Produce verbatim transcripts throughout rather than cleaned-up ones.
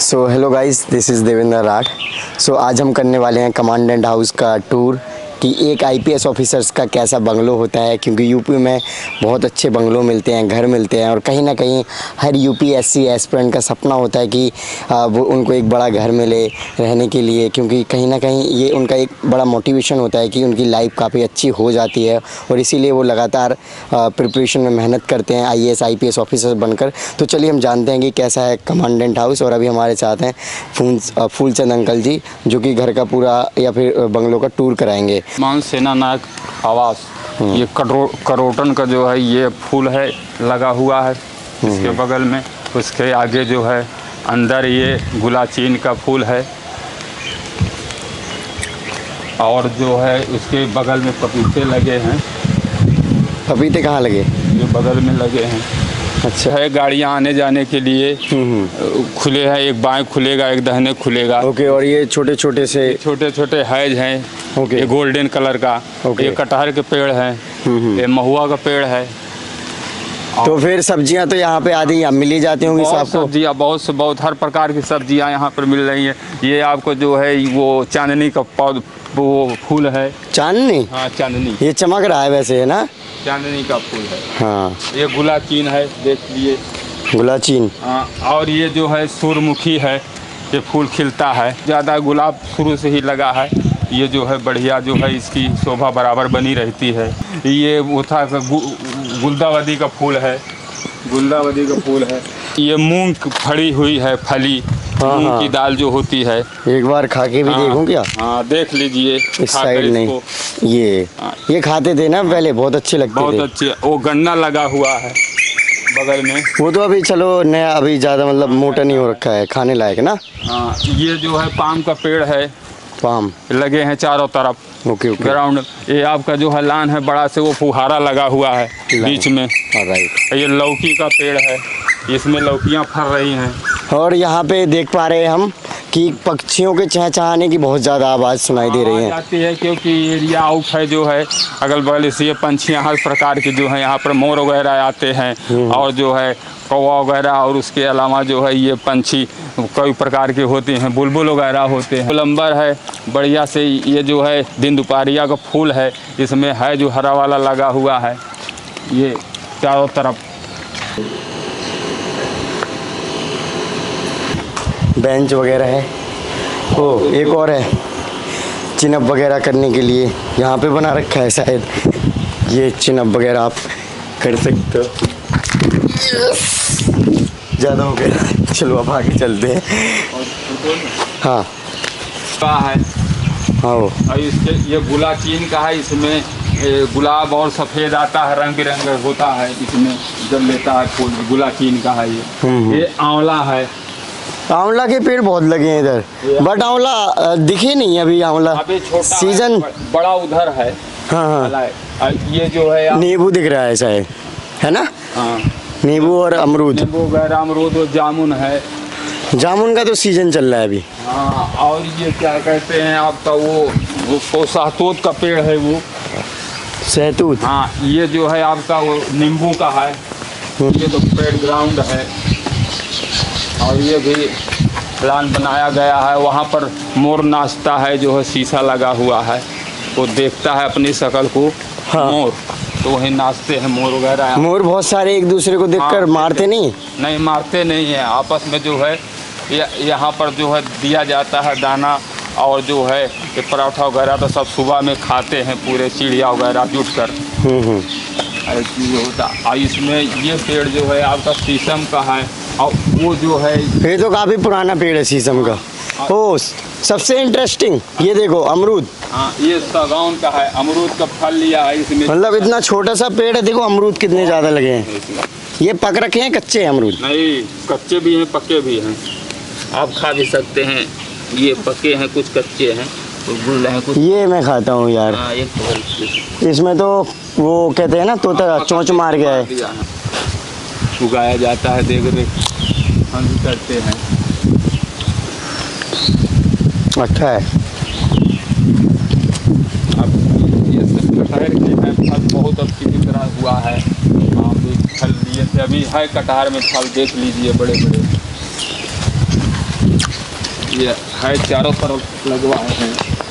So hello guys, this is Devendra Rath. So आज हम करने वाले हैं कमांडेंट हाउस का टूर कि एक आईपीएस ऑफिसर्स का कैसा बंगलो होता है, क्योंकि यूपी में बहुत अच्छे बंगलो मिलते हैं, घर मिलते हैं और कहीं ना कहीं हर यूपीएससी एस्पिरेंट का सपना होता है कि आ, वो उनको एक बड़ा घर मिले रहने के लिए, क्योंकि कहीं ना कहीं ये उनका एक बड़ा मोटिवेशन होता है कि उनकी लाइफ काफ़ी अच्छी हो जाती है और इसीलिए वो लगातार प्रिपरेशन में मेहनत करते हैं आईएएस आईपीएस ऑफिसर बनकर। तो चलिए हम जानते हैं कि कैसा है कमांडेंट हाउस। और अभी हमारे साथ हैं फूल फूलचंद अंकल जी, जो कि घर का पूरा या फिर बंगलों का टूर कराएंगे। मान सेना नायक आवास, ये करो करोटन का जो है ये फूल है लगा हुआ है इसके बगल में। उसके आगे जो है अंदर ये गुलाचीन का फूल है और जो है उसके बगल में पपीते लगे हैं। पपीते कहाँ लगे? ये बगल में लगे हैं। अच्छा है, गाड़ियाँ आने जाने के लिए खुले हैं, एक बाएं खुलेगा एक दाहिने खुलेगा। ओके। और ये छोटे छोटे से छोटे छोटे हैज हैं। ओके। ये गोल्डन कलर का। ओके। ये कटहर के पेड़ हैं। ये महुआ का पेड़ है। तो फिर सब्जियां तो यहाँ पे आधी मिल ही जाती होंगी बहुत आपको? सब्जियाँ बहुत से बहुत हर प्रकार की सब्जियाँ यहाँ पर मिल रही हैं। ये आपको जो है वो चांदनी का पौध वो फूल है। चांदनी? हाँ चांदनी। ये चमक रहा है वैसे, है ना? चांदनी का फूल है। हाँ। ये गुलाचीन है, देख लिए। गुलाचीन। हाँ, और ये जो है सूरजमुखी है, ये फूल खिलता है। ज़्यादा गुलाब शुरू से ही लगा है। ये जो है बढ़िया जो है इसकी शोभा बराबर बनी रहती है। ये उठा का गु, गुलदावदी का फूल है। गुलदावदी का फूल है। ये मूंग फड़ी हुई है, फली हाँ, मूंग हाँ। की दाल जो होती है। एक बार खा के भी हाँ, देखूं क्या? हाँ देख लीजिए। इस साइड नहीं, ये ये खाते थे ना पहले, बहुत अच्छे लगते बहुत थे। अच्छे। वो गन्ना लगा हुआ है बगल में। वो तो अभी चलो नया, अभी ज़्यादा मतलब मोटा नहीं हो रखा है, खाने लायक ना। हाँ, ये जो है पाम का पेड़ है। पाम लगे हैं चारों तरफ। Okay okay. ग्राउंड ये आपका जो है लान है बड़ा से, वो फुहारा लगा हुआ है बीच में। राइट। ये लौकी का पेड़ है, इसमें लौकियां फर रही हैं। और यहाँ पे देख पा रहे हैं हम कि पक्षियों के चहचहाने की बहुत ज़्यादा आवाज़ सुनाई दे रही है। आती है क्योंकि एरिया आउट है जो है अगल बगल, इसलिए पंछियाँ हर प्रकार के जो है यहाँ पर मोर वगैरह आते हैं और जो है कौवा वगैरह, और उसके अलावा जो है ये पंछी कई प्रकार के होते हैं, बुलबुल वगैरह होते हैं। गोलंबर है बढ़िया से। ये जो है दिन दुपहरिया का फूल है, इसमें है जो हरा वाला लगा हुआ है ये चारों तरफ। बेंच वगैरह है। ओ एक और है, चिनअप वगैरह करने के लिए यहाँ पे बना रखा है शायद। ये चिनअप वगैरह आप कर सकते हो। ज़्यादा हो गया, चलो अब आगे चलते हैं। हाँ का है। हाँ वो और इसके ये गुलाचीन का है। इसमें गुलाब और सफ़ेद आता है, रंग बिरंग होता है इसमें जब लेता है फूल। गुलाचीन का है ये। ये आंवला है। आंवला के पेड़ बहुत लगे हैं इधर, बट आंवला दिखे नहीं अभी। आंवला अभी छोटा सीजन है, बड़ा उधर है। हाँ हाँ। ये जो है नींबू दिख रहा है शायद, है ना? हाँ, नींबू और अमरूद। नींबू वगैरह, अमरूद और जामुन है। जामुन का तो सीजन चल रहा है अभी। हाँ, और ये क्या कहते हैं आपका वो वो सहतूत का पेड़ है वो। सहतूत। हाँ, ये जो है आपका वो नींबू का है। ये तो पेड़ ग्राउंड है और ये भी प्लान बनाया गया है। वहाँ पर मोर नाचता है, जो है शीशा लगा हुआ है, वो देखता है अपनी शक्ल को। हाँ। मोर तो वही नाचते हैं मोर वगैरह। मोर बहुत सारे एक दूसरे को देखकर हाँ, मारते नहीं? नहीं मारते नहीं है, आपस में जो है यहाँ पर जो है दिया जाता है दाना, और जो है ये पराठा वगैरह तो सब सुबह में खाते हैं पूरे चिड़िया वगैरह जुट कर। ऐसी होता। और इसमें ये पेड़ जो है आपका शीशम का है, और वो जो है ये तो काफी पुराना पेड़ है शीशम का। ओ सबसे इंटरेस्टिंग ये देखो, अमरूद। हाँ, ये सागौन का है। अमरूद का फल लिया है इसमें। मतलब इतना छोटा सा पेड़ है, देखो अमरूद कितने ज्यादा लगे हैं। ये पक रखे हैं, कच्चे हैं अमरूद? नहीं, कच्चे भी हैं पके भी हैं, आप खा भी सकते हैं। ये पके हैं, कुछ कच्चे हैं, कुछ गुल हैं, कुछ। ये मैं खाता हूँ यार। हाँ, एक इसमें तो वो कहते हैं ना, तोता चोंच मार गया है। उगाया जाता है, देख रेख हम भी करते हैं। अच्छा है। अब ये सब कटहर के हैं फल बहुत अब किसी तरह हुआ है। आम भी फल लिए थे, अभी है कटहर में फल, देख लीजिए बड़े बड़े। ये है चारों तरफ लगवाए हैं।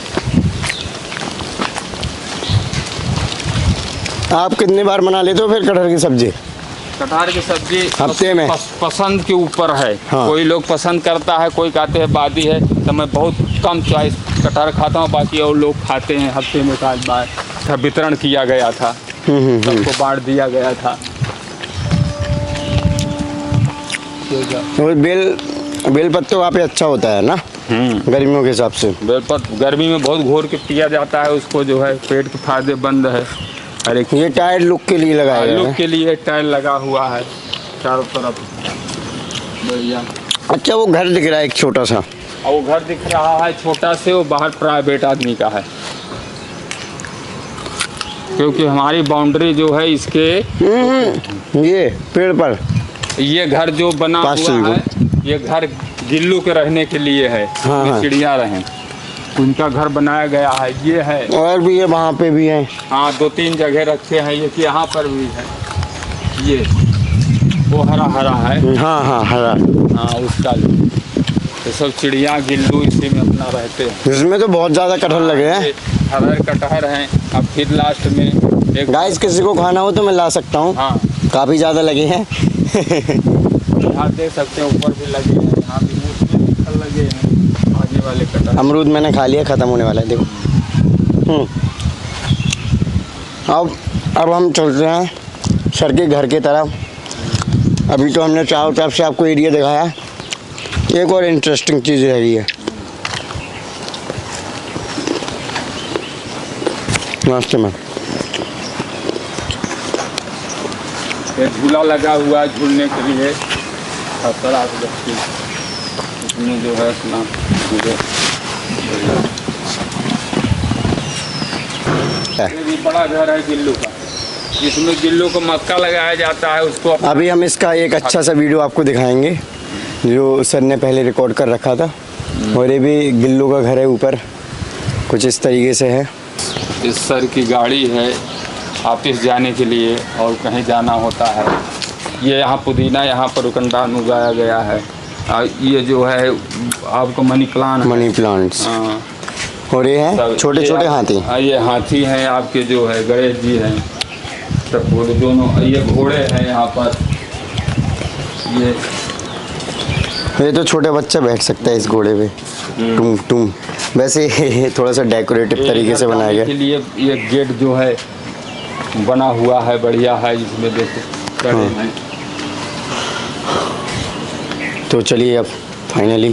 आप कितनी बार बना लेते हो फिर कटहल की सब्जी? कटहल की सब्जी हफ्ते में? पस, पसंद के ऊपर है। हाँ। कोई लोग पसंद करता है, कोई कहते हैं बादी है, तो मैं बहुत कम चॉइस कटहल खाता हूँ, बाकी और लोग खाते हैं। हफ्ते में एक बार था, वितरण किया गया था, सबको बांट दिया गया था। और बेल बेल पत्ता वहाँ पे अच्छा होता है ना गर्मियों के हिसाब से? बेलपत गर्मी में बहुत घोर के पिया जाता है, उसको जो है पेट के फायदेमंद है। अरे ये टायर लुक के लिए लगाया है? लुक के लिए टायर लगा हुआ है चारों तरफ। बढ़िया। अच्छा, वो घर दिख रहा है एक छोटा सा, और वो घर दिख रहा है छोटा से, वो बाहर प्राइवेट आदमी का है, क्योंकि हमारी बाउंड्री जो है इसके ये पेड़ पर ये घर जो बना हुआ है, ये घर गिल्लू के रहने के लिए है। हाँ, हाँ। चिड़िया रहें, उनका घर बनाया गया है। ये है, और भी है, वहाँ पे भी है। हाँ, दो तीन जगह रखे हैं। ये यहाँ पर भी है, ये वो हरा हरा है। हाँ हाँ हरा। हाँ, उसका ये सब चिड़िया गिल्लू इसी में अपना रहते हैं। इसमें तो बहुत ज़्यादा कटहल लगे हैं। हरे कटहर हैं। अब फिर लास्ट में एक गाइस, किसी को खाना हो तो मैं ला सकता हूँ। हाँ, काफ़ी ज़्यादा लगे हैं। यहाँ देख सकते हैं, ऊपर भी लगे हैं, यहाँ भी मुझ में फल लगे हैं। आगे वाले कटहर अमरूद मैंने खा लिया, ख़त्म होने वाला है, देखो। हम्म। अब अब हम चलते हैं सर के घर की तरफ। अभी तो हमने चारों तरफ से आपको एरिया दिखाया, एक और इंटरेस्टिंग चीज़ रह रही है। नमस्ते मैम। ये झूला लगा हुआ है झूलने के लिए, खतरा बच्चे इसमें जो है अपना ये भी बड़ा घर है गिल्लू का, जिसमें गिल्लू को मक्का लगाया जाता है। उसको अभी हम इसका एक अच्छा सा वीडियो आपको दिखाएंगे जो सर ने पहले रिकॉर्ड कर रखा था। और ये भी गिल्लू का घर है, ऊपर कुछ इस तरीके से है। इस सर की गाड़ी है ऑफिस जाने के लिए, और कहीं जाना होता है। ये यहाँ पुदीना यहाँ पर रुकंडान उगाया गया है। ये जो है आपको मनी प्लांट, मनी प्लांट्स। हाँ। और ये हैं छोटे छोटे हाथी। हाँ, ये हाथी हैं आपके, जो है गणेश जी हैं, सब घोड़े दोनों। ये घोड़े हैं यहाँ पर। ये ये तो छोटे बच्चा बैठ सकता है इस घोड़े पे, टुम टुम। वैसे थोड़ा सा डेकोरेटिव तरीके से बनाया गया के लिए। ये गेट जो है बना हुआ है, बढ़िया है, जिसमें देखो हाँ। हैं। तो चलिए अब फाइनली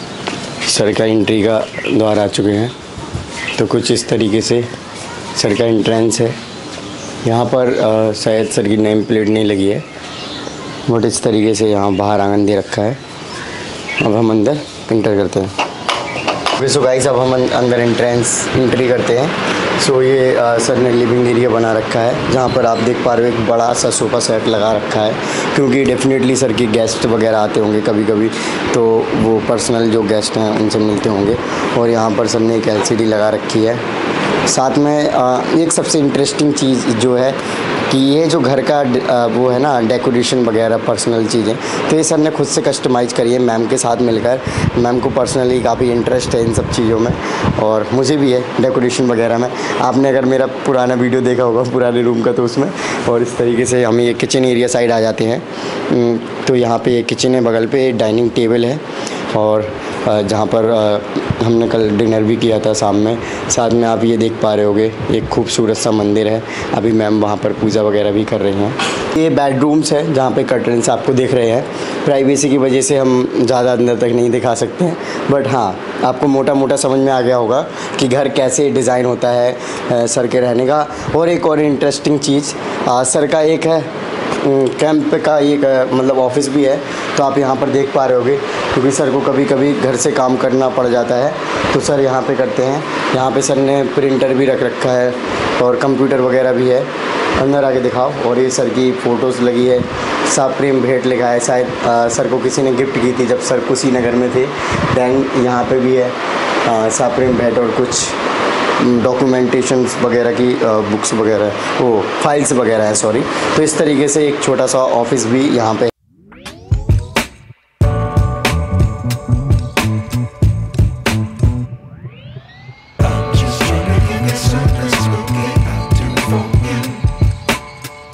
सर का एंट्री का द्वार आ चुके हैं। तो कुछ इस तरीके से सर का एंट्रेंस है। यहाँ पर आ, शायद सर की नेम प्लेट नहीं लगी है, बट इस तरीके से यहाँ बाहर आंगन दे रखा है। अब हम अंदर एंटर करते हैं। सो गाइस, अब हम अंदर एंट्रेंस एंट्री करते हैं। सो ये आ, सर ने लिविंग एरिया बना रखा है, जहाँ पर आप देख पा रहे हो एक बड़ा सा सोफ़ा सेट लगा रखा है, क्योंकि डेफिनेटली सर के गेस्ट वगैरह आते होंगे कभी कभी, तो वो पर्सनल जो गेस्ट हैं उनसे मिलते होंगे। और यहाँ पर सर ने एक एल सी डी लगा रखी है। साथ में आ, एक सबसे इंटरेस्टिंग चीज़ जो है कि ये जो घर का आ, वो है ना डेकोरेशन वगैरह पर्सनल चीज़ें, तो ये सर ने खुद से कस्टमाइज़ करी है मैम के साथ मिलकर। मैम को पर्सनली काफ़ी इंटरेस्ट है इन सब चीज़ों में, और मुझे भी है डेकोरेशन वगैरह में। आपने अगर मेरा पुराना वीडियो देखा होगा पुराने रूम का, तो उसमें और इस तरीके से हम ये किचन एरिया साइड आ जाते हैं। तो यहाँ पे ये किचन है, बगल पे डाइनिंग टेबल है, और जहाँ पर हमने कल डिनर भी किया था शाम में। साथ में आप ये देख पा रहे होगे एक खूबसूरत सा मंदिर है। अभी मैम वहाँ पर पूजा वगैरह भी कर रही हैं। ये बेडरूम्स है जहाँ पे कर्टन्स आपको दिख रहे हैं। प्राइवेसी की वजह से हम ज़्यादा अंदर तक नहीं दिखा सकते हैं, बट हाँ, आपको मोटा मोटा समझ में आ गया होगा कि घर कैसे डिज़ाइन होता है सर के रहने का। और एक और इंटरेस्टिंग चीज़, सर का एक है कैंप का एक मतलब ऑफिस भी है, तो आप यहाँ पर देख पा रहे होगे, क्योंकि सर को कभी कभी घर से काम करना पड़ जाता है, तो सर यहाँ पे करते हैं। यहाँ पे सर ने प्रिंटर भी रख रखा है और कंप्यूटर वगैरह भी है। अंदर आके दिखाओ। और ये सर की फ़ोटोज़ लगी है, साफ प्रेम भेंट लिखा है, शायद आ, सर को किसी ने गिफ्ट की थी जब सर कुशीनगर में थे। दैन यहाँ पे भी है साफ प्रेम भेंट और कुछ डॉक्यूमेंटेशंस वगैरह की बुक्स वगैरह, वो फाइल्स वगैरह है, सॉरी। तो इस तरीके से एक छोटा सा ऑफिस भी यहाँ पे